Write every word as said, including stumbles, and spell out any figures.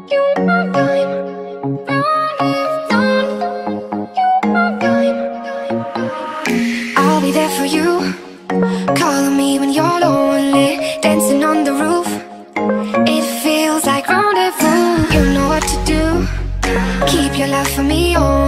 You my time, running down. You my time. I'll be there for you, calling me when you're lonely, dancing on the roof. It feels like rendezvous. You know what to do, keep your love for me only.